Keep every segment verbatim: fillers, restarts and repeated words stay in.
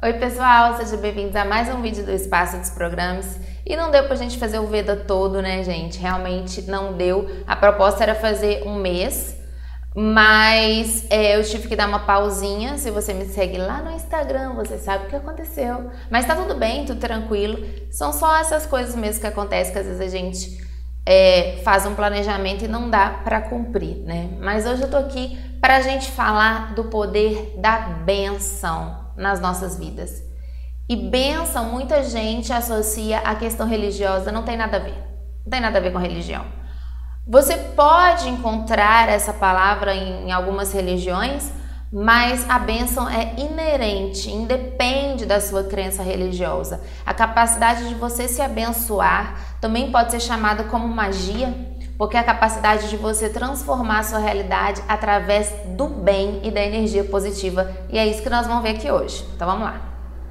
Oi pessoal, sejam bem-vindos a mais um vídeo do Espaço dos Programas. E não deu pra gente fazer o Veda todo, né, gente? Realmente não deu. A proposta era fazer um mês, mas é, eu tive que dar uma pausinha. Se você me segue lá no Instagram, você sabe o que aconteceu. Mas tá tudo bem, tudo tranquilo. São só essas coisas mesmo que acontecem, que às vezes a gente é, faz um planejamento e não dá pra cumprir, né? Mas hoje eu tô aqui pra gente falar do poder da bênção nas nossas vidas. E bênção, muita gente associa a questão religiosa, não tem nada a ver. Não tem nada a ver com religião. Você pode encontrar essa palavra em algumas religiões, mas a bênção é inerente, independe da sua crença religiosa. A capacidade de você se abençoar também pode ser chamada como magia, porque é a capacidade de você transformar a sua realidade através do bem e da energia positiva. E é isso que nós vamos ver aqui hoje. Então vamos lá.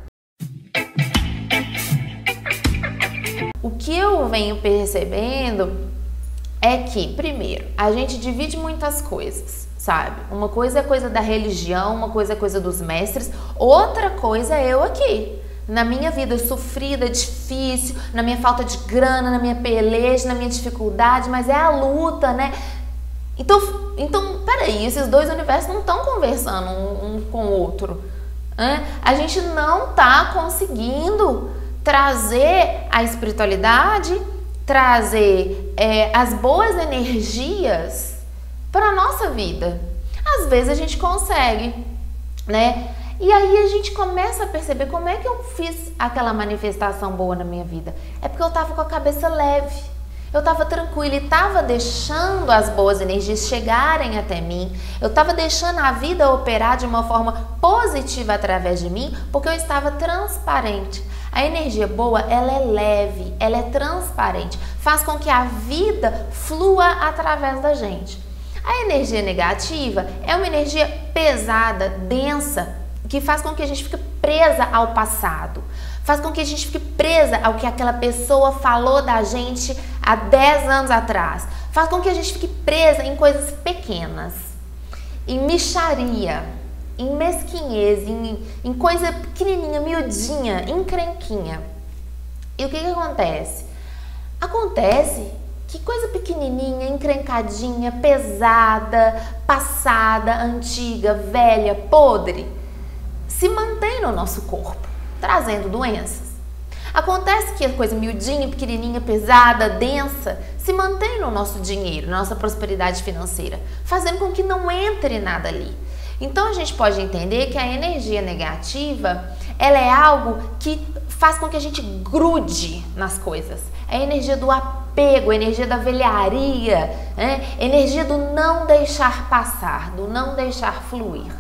O que eu venho percebendo é que, primeiro, a gente divide muitas coisas, sabe? Uma coisa é coisa da religião, uma coisa é coisa dos mestres, outra coisa é eu aqui. Na minha vida sofrida, difícil, na minha falta de grana, na minha peleja, na minha dificuldade, mas é a luta, né? Então, então peraí, esses dois universos não estão conversando um, um com o outro. Né? A gente não está conseguindo trazer a espiritualidade, trazer é, as boas energias para a nossa vida. Às vezes a gente consegue, né? E aí a gente começa a perceber como é que eu fiz aquela manifestação boa na minha vida. É porque eu estava com a cabeça leve, eu estava tranquila e estava deixando as boas energias chegarem até mim. Eu estava deixando a vida operar de uma forma positiva através de mim, porque eu estava transparente. A energia boa, ela é leve, ela é transparente, faz com que a vida flua através da gente. A energia negativa é uma energia pesada, densa, que faz com que a gente fique presa ao passado, faz com que a gente fique presa ao que aquela pessoa falou da gente há dez anos atrás, faz com que a gente fique presa em coisas pequenas, em mixaria, em mesquinhez, em, em coisa pequenininha, miudinha, encrenquinha. E o que que acontece? Acontece que coisa pequenininha, encrencadinha, pesada, passada, antiga, velha, podre, se mantém no nosso corpo, trazendo doenças. Acontece que a coisa miudinha, pequenininha, pesada, densa, se mantém no nosso dinheiro, na nossa prosperidade financeira, fazendo com que não entre nada ali. Então a gente pode entender que a energia negativa, ela é algo que faz com que a gente grude nas coisas. É a energia do apego, a energia da velharia, né? A energia do não deixar passar, do não deixar fluir.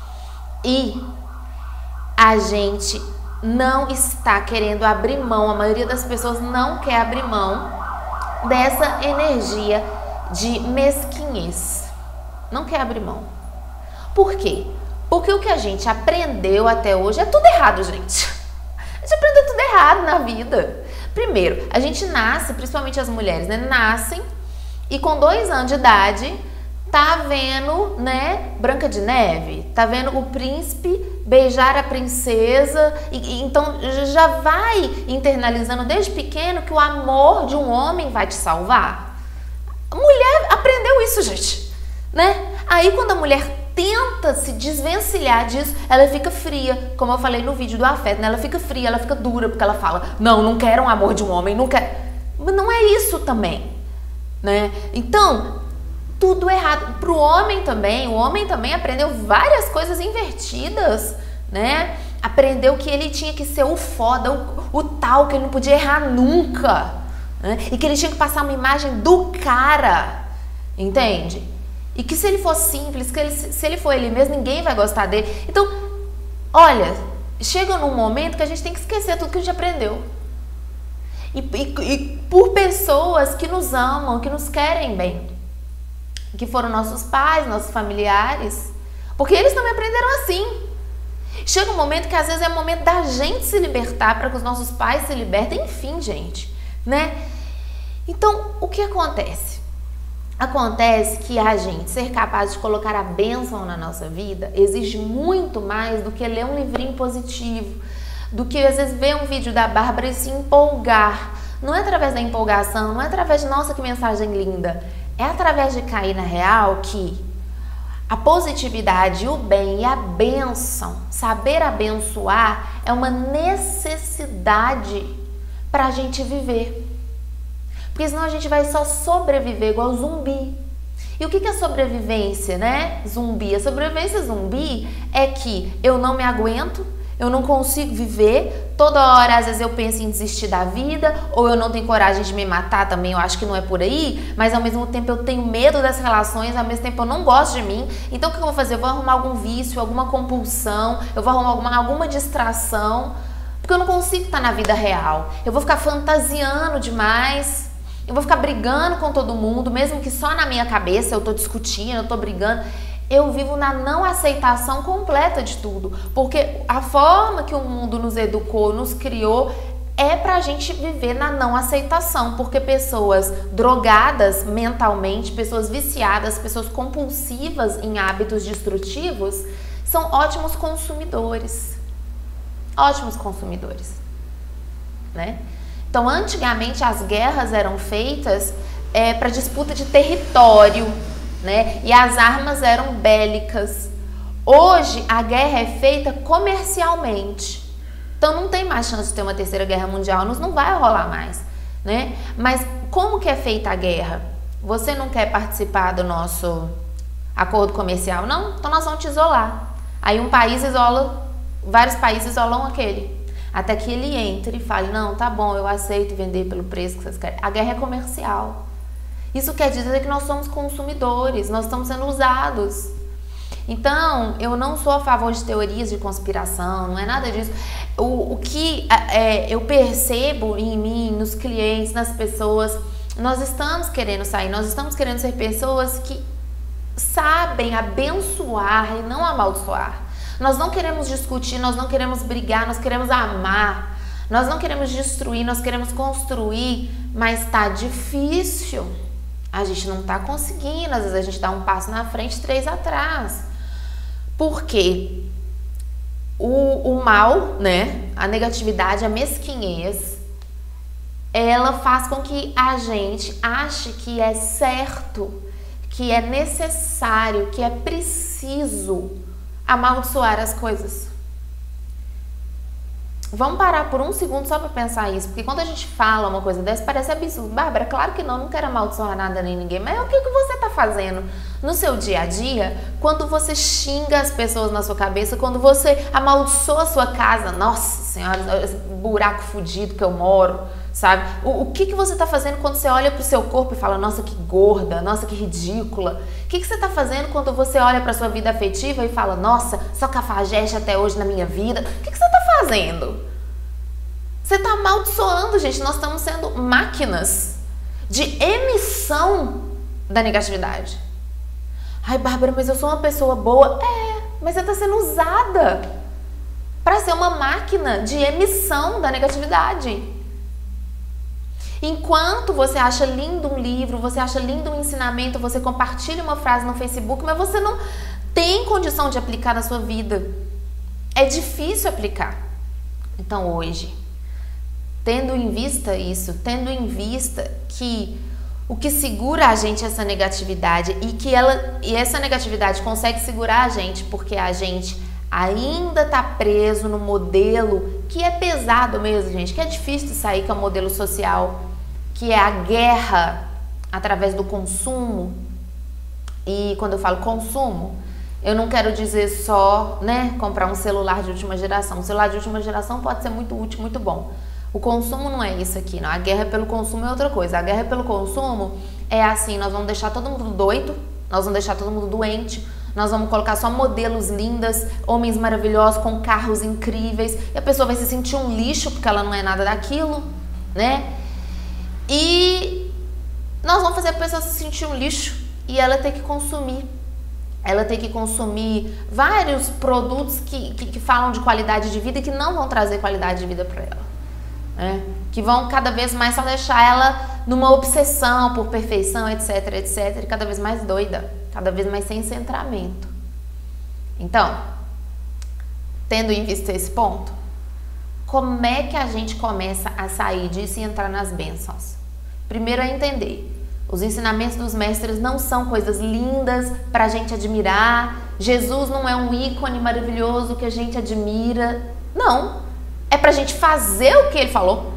E a gente não está querendo abrir mão, a maioria das pessoas não quer abrir mão dessa energia de mesquinhez. Não quer abrir mão. Por quê? Porque o que a gente aprendeu até hoje é tudo errado, gente. A gente aprendeu tudo errado na vida. Primeiro, a gente nasce, principalmente as mulheres, né? Nascem e com dois anos de idade tá vendo, né, Branca de Neve, tá vendo o príncipe beijar a princesa, e, e então já vai internalizando desde pequeno que o amor de um homem vai te salvar. A mulher aprendeu isso, gente, né? Aí quando a mulher tenta se desvencilhar disso, ela fica fria, como eu falei no vídeo do afeto, né? Ela fica fria, ela fica dura, porque ela fala, não, não quero um amor de um homem, não quero. Mas não é isso também, né? Então, tudo errado. Pro homem também, o homem também aprendeu várias coisas invertidas, né? Aprendeu que ele tinha que ser o foda, o, o tal, que ele não podia errar nunca, né? E que ele tinha que passar uma imagem do cara, entende? E que se ele for simples, que ele, se ele for ele mesmo, ninguém vai gostar dele. Então, olha, chega num momento que a gente tem que esquecer tudo que a gente aprendeu. E, e, e por pessoas que nos amam, que nos querem bem, que foram nossos pais, nossos familiares, porque eles também aprenderam assim. Chega um momento que às vezes é o momento da gente se libertar para que os nossos pais se libertem, enfim, gente, né? Então, o que acontece? Acontece que a gente ser capaz de colocar a bênção na nossa vida exige muito mais do que ler um livrinho positivo, do que às vezes ver um vídeo da Bárbara e se empolgar. Não é através da empolgação, não é através de nossa que mensagem linda, é através de cair na real que a positividade, o bem e a bênção, saber abençoar é uma necessidade para a gente viver. Porque senão a gente vai só sobreviver igual zumbi. E o que é sobrevivência, né? Zumbi. A sobrevivência zumbi é que eu não me aguento, eu não consigo viver, toda hora às vezes eu penso em desistir da vida, ou eu não tenho coragem de me matar também, eu acho que não é por aí, mas ao mesmo tempo eu tenho medo das relações, ao mesmo tempo eu não gosto de mim, então o que eu vou fazer? Eu vou arrumar algum vício, alguma compulsão, eu vou arrumar alguma, alguma distração, porque eu não consigo estar na vida real, eu vou ficar fantasiando demais. Eu vou ficar brigando com todo mundo, mesmo que só na minha cabeça eu tô discutindo, eu tô brigando. Eu vivo na não aceitação completa de tudo. Porque a forma que o mundo nos educou, nos criou, é pra gente viver na não aceitação. Porque pessoas drogadas mentalmente, pessoas viciadas, pessoas compulsivas em hábitos destrutivos, são ótimos consumidores. Ótimos consumidores, né? Então, antigamente, as guerras eram feitas é, para disputa de território, né? E as armas eram bélicas. Hoje, a guerra é feita comercialmente. Então, não tem mais chance de ter uma terceira guerra mundial, não vai rolar mais, né? Mas como que é feita a guerra? Você não quer participar do nosso acordo comercial? Não? Então, nós vamos te isolar. Aí, um país isola, vários países isolam aquele. Até que ele entre e fale, não, tá bom, eu aceito vender pelo preço que vocês querem. A guerra é comercial. Isso quer dizer que nós somos consumidores, nós estamos sendo usados. Então, eu não sou a favor de teorias de conspiração, não é nada disso. O, o que é, eu percebo em mim, nos clientes, nas pessoas, nós estamos querendo sair, nós estamos querendo ser pessoas que sabem abençoar e não amaldiçoar. Nós não queremos discutir, nós não queremos brigar, nós queremos amar. Nós não queremos destruir, nós queremos construir, mas tá difícil. A gente não tá conseguindo, às vezes a gente dá um passo na frente, três atrás. Por quê? O, o mal, né? A negatividade, a mesquinhez, ela faz com que a gente ache que é certo, que é necessário, que é preciso amaldiçoar as coisas. Vamos parar por um segundo só para pensar isso, porque quando a gente fala uma coisa dessa, parece absurdo. Bárbara, claro que não, não quero amaldiçoar nada nem ninguém, mas o que, que você está fazendo no seu dia a dia quando você xinga as pessoas na sua cabeça, quando você amaldiçoa a sua casa? Nossa senhora, esse buraco fudido que eu moro, sabe? O, o que, que você está fazendo quando você olha para o seu corpo e fala, nossa, que gorda, nossa, que ridícula? O que, que você está fazendo quando você olha para sua vida afetiva e fala, nossa, só cafajeste até hoje na minha vida? O que, que você está fazendo? Você está amaldiçoando, gente. Nós estamos sendo máquinas de emissão da negatividade. Ai, Bárbara, mas eu sou uma pessoa boa. É, mas você está sendo usada para ser uma máquina de emissão da negatividade. Enquanto você acha lindo um livro, você acha lindo um ensinamento, você compartilha uma frase no Facebook, mas você não tem condição de aplicar na sua vida. É difícil aplicar. Então hoje, tendo em vista isso, tendo em vista que o que segura a gente é essa negatividade e que ela e essa negatividade consegue segurar a gente porque a gente ainda tá preso no modelo que é pesado mesmo, gente, que é difícil de sair, que é o modelo social, que é a guerra através do consumo. E quando eu falo consumo, eu não quero dizer só, né, comprar um celular de última geração. Um celular de última geração pode ser muito útil, muito bom. O consumo não é isso aqui, não. A guerra pelo consumo é outra coisa. A guerra pelo consumo é assim, nós vamos deixar todo mundo doido, nós vamos deixar todo mundo doente, nós vamos colocar só modelos lindas, homens maravilhosos com carros incríveis, e a pessoa vai se sentir um lixo porque ela não é nada daquilo, né? E nós vamos fazer a pessoa se sentir um lixo e ela ter que consumir. Ela tem que consumir vários produtos que, que, que falam de qualidade de vida e que não vão trazer qualidade de vida para ela. né? Que vão cada vez mais só deixar ela numa obsessão por perfeição, etc, etc, e cada vez mais doida, cada vez mais sem centramento. Então, tendo em vista esse ponto, como é que a gente começa a sair disso e entrar nas bênçãos? Primeiro é entender, os ensinamentos dos mestres não são coisas lindas para a gente admirar, Jesus não é um ícone maravilhoso que a gente admira, não, é pra gente fazer o que ele falou.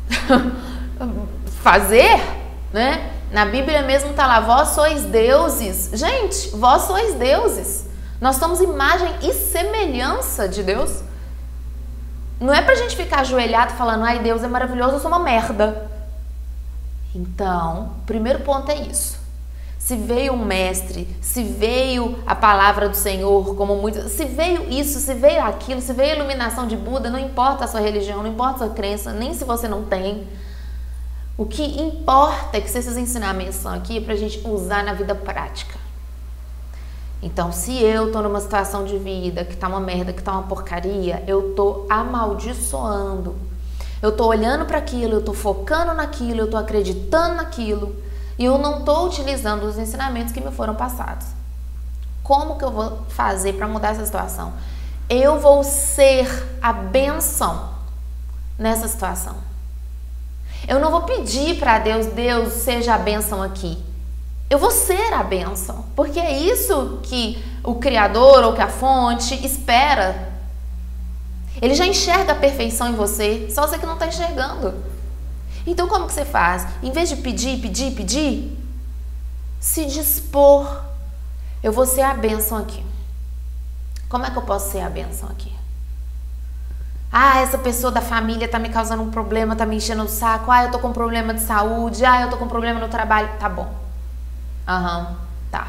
Fazer, né? Na Bíblia mesmo tá lá, vós sois deuses. Gente, vós sois deuses. Nós somos imagem e semelhança de Deus. Não é pra gente ficar ajoelhado falando, ai, Deus é maravilhoso, eu sou uma merda. Então, o primeiro ponto é isso. Se veio um mestre, se veio a palavra do Senhor, como muitos, se veio isso, se veio aquilo, se veio a iluminação de Buda, não importa a sua religião, não importa a sua crença, nem se você não tem. O que importa é que esses ensinamentos estão aqui para a gente usar na vida prática. Então, se eu tô numa situação de vida que tá uma merda, que tá uma porcaria, eu tô amaldiçoando. Eu tô olhando para aquilo, eu tô focando naquilo, eu tô acreditando naquilo. E eu não estou utilizando os ensinamentos que me foram passados. Como que eu vou fazer para mudar essa situação? Eu vou ser a bênção nessa situação. Eu não vou pedir para Deus, Deus seja a bênção aqui. Eu vou ser a bênção, porque é isso que o Criador ou que a fonte espera. Ele já enxerga a perfeição em você, só você que não está enxergando. Então como que você faz? Em vez de pedir, pedir, pedir, se dispor. Eu vou ser a bênção aqui. Como é que eu posso ser a bênção aqui? Ah, essa pessoa da família tá me causando um problema, tá me enchendo o saco. Ah, eu tô com um problema de saúde. Ah, eu tô com um problema no trabalho. Tá bom. Aham, uhum, tá.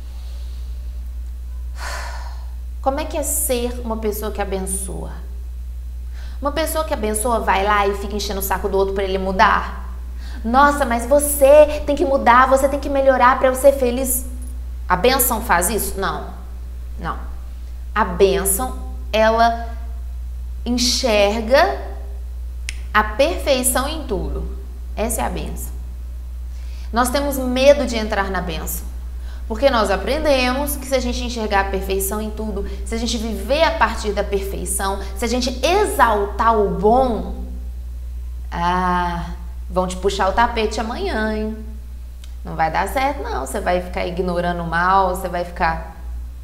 Como é que é ser uma pessoa que abençoa? Uma pessoa que abençoa vai lá e fica enchendo o saco do outro para ele mudar? Nossa, mas você tem que mudar, você tem que melhorar para eu ser feliz. A bênção faz isso? Não, não. A bênção, ela enxerga a perfeição em tudo. Essa é a bênção. Nós temos medo de entrar na bênção, porque nós aprendemos que se a gente enxergar a perfeição em tudo, se a gente viver a partir da perfeição, se a gente exaltar o bom, ah, vão te puxar o tapete amanhã, hein? Não vai dar certo não, você vai ficar ignorando o mal, você vai ficar...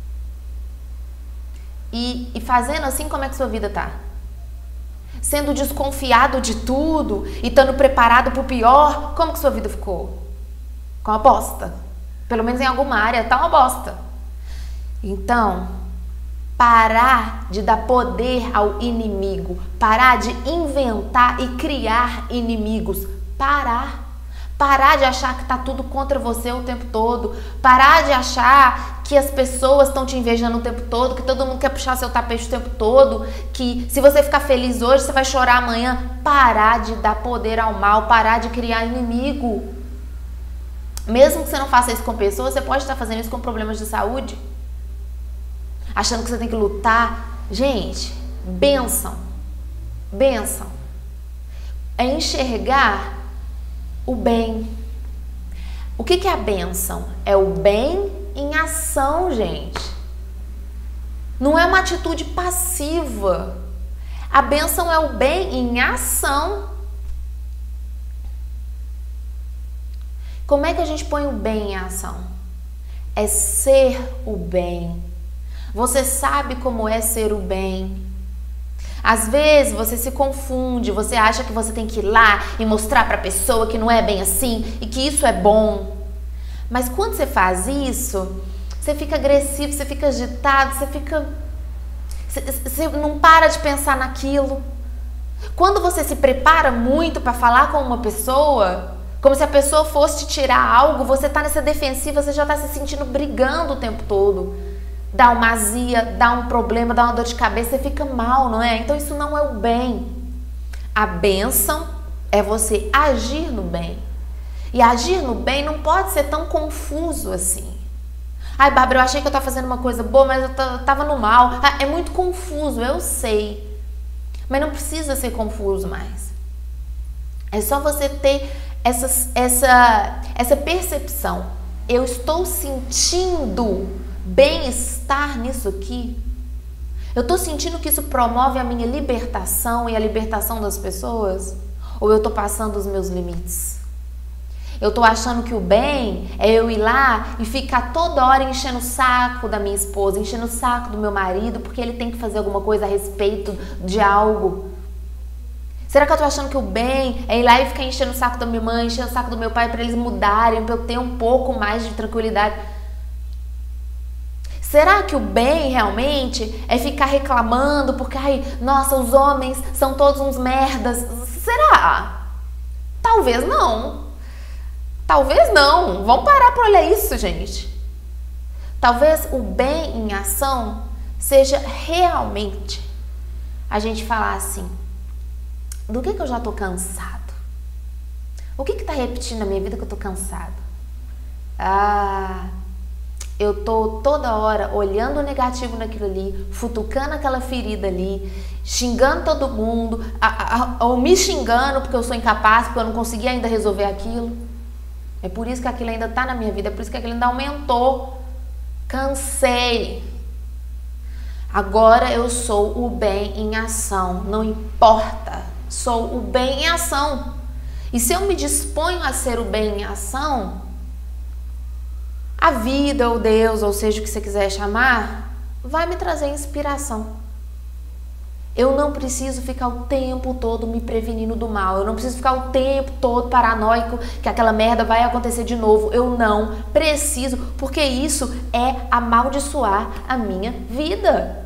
E, e fazendo assim, como é que sua vida tá? Sendo desconfiado de tudo e estando preparado para o pior, como que sua vida ficou? Com uma bosta. Pelo menos em alguma área tá uma bosta. Então, parar de dar poder ao inimigo, parar de inventar e criar inimigos, parar. Parar de achar que tá tudo contra você o tempo todo, parar de achar que as pessoas estão te invejando o tempo todo, que todo mundo quer puxar seu tapete o tempo todo, que se você ficar feliz hoje, você vai chorar amanhã. Parar de dar poder ao mal, parar de criar inimigo. Mesmo que você não faça isso com pessoas, você pode estar fazendo isso com problemas de saúde, achando que você tem que lutar. Gente, bênção, bênção é enxergar o bem. O que que é a bênção? É o bem em ação, gente. Não é uma atitude passiva. A bênção é o bem em ação. Como é que a gente põe o bem em ação? É ser o bem. Você sabe como é ser o bem. Às vezes você se confunde, você acha que você tem que ir lá e mostrar para a pessoa que não é bem assim e que isso é bom. Mas quando você faz isso, você fica agressivo, você fica agitado, você fica... Você, você não para de pensar naquilo. Quando você se prepara muito para falar com uma pessoa, como se a pessoa fosse te tirar algo, você tá nessa defensiva, você já tá se sentindo brigando o tempo todo. Dá uma azia, dá um problema, dá uma dor de cabeça, você fica mal, não é? Então isso não é o bem. A bênção é você agir no bem. E agir no bem não pode ser tão confuso assim. Ai, Bárbara, eu achei que eu tava fazendo uma coisa boa, mas eu tava no mal. É muito confuso, eu sei. Mas não precisa ser confuso mais. É só você ter essa, essa, essa percepção. Eu estou sentindo bem-estar nisso aqui? Eu estou sentindo que isso promove a minha libertação e a libertação das pessoas? Ou eu estou passando os meus limites? Eu estou achando que o bem é eu ir lá e ficar toda hora enchendo o saco da minha esposa, enchendo o saco do meu marido, porque ele tem que fazer alguma coisa a respeito de algo. Será que eu estou achando que o bem é ir lá e ficar enchendo o saco da minha mãe, enchendo o saco do meu pai para eles mudarem, para eu ter um pouco mais de tranquilidade? Será que o bem realmente é ficar reclamando porque, ai, nossa, os homens são todos uns merdas? Será? Talvez não. Talvez não. Vamos parar para olhar isso, gente. Talvez o bem em ação seja realmente a gente falar assim, do que que eu já tô cansado? O que que tá repetindo na minha vida que eu tô cansado? Ah... Eu tô toda hora olhando o negativo naquilo ali, futucando aquela ferida ali, xingando todo mundo, a, a, ou me xingando porque eu sou incapaz, porque eu não consegui ainda resolver aquilo. É por isso que aquilo ainda tá na minha vida, é por isso que aquilo ainda aumentou. Cansei. Agora eu sou o bem em ação, não importa. Sou o bem em ação. E se eu me disponho a ser o bem em ação, a vida, ou Deus, ou seja o que você quiser chamar, vai me trazer inspiração. Eu não preciso ficar o tempo todo me prevenindo do mal. Eu não preciso ficar o tempo todo paranoico que aquela merda vai acontecer de novo. Eu não preciso, porque isso é amaldiçoar a minha vida.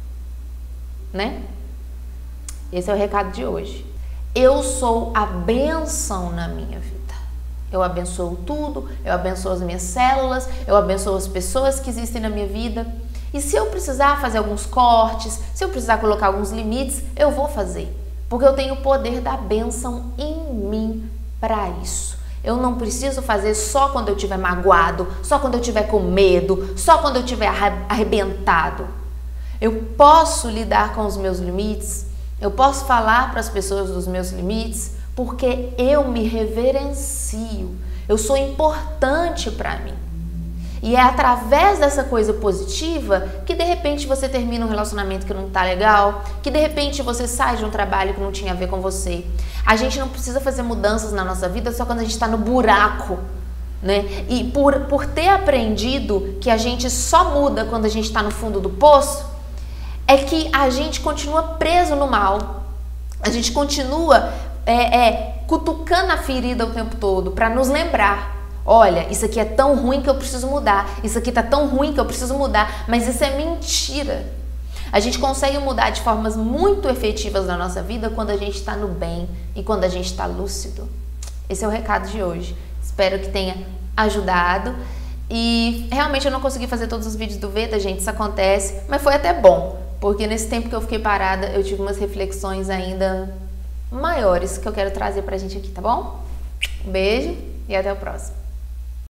Né? Esse é o recado de hoje. Eu sou a bênção na minha vida. Eu abençoo tudo, eu abençoo as minhas células, eu abençoo as pessoas que existem na minha vida. E se eu precisar fazer alguns cortes, se eu precisar colocar alguns limites, eu vou fazer. Porque eu tenho o poder da bênção em mim para isso. Eu não preciso fazer só quando eu estiver magoado, só quando eu estiver com medo, só quando eu estiver arrebentado. Eu posso lidar com os meus limites, eu posso falar para as pessoas dos meus limites, porque eu me reverencio, eu sou importante para mim. E é através dessa coisa positiva que de repente você termina um relacionamento que não tá legal, que de repente você sai de um trabalho que não tinha a ver com você. A gente não precisa fazer mudanças na nossa vida só quando a gente tá no buraco, né? E por, por ter aprendido que a gente só muda quando a gente tá no fundo do poço, é que a gente continua preso no mal. A gente continua É, é, cutucando a ferida o tempo todo para nos lembrar, olha, isso aqui é tão ruim que eu preciso mudar, isso aqui tá tão ruim que eu preciso mudar, mas isso é mentira. A gente consegue mudar de formas muito efetivas na nossa vida quando a gente está no bem e quando a gente está lúcido. Esse é o recado de hoje. Espero que tenha ajudado. E realmente eu não consegui fazer todos os vídeos do Veda, gente, isso acontece, mas foi até bom, porque nesse tempo que eu fiquei parada eu tive umas reflexões ainda maiores que eu quero trazer pra gente aqui, tá bom? Um beijo e até o próximo.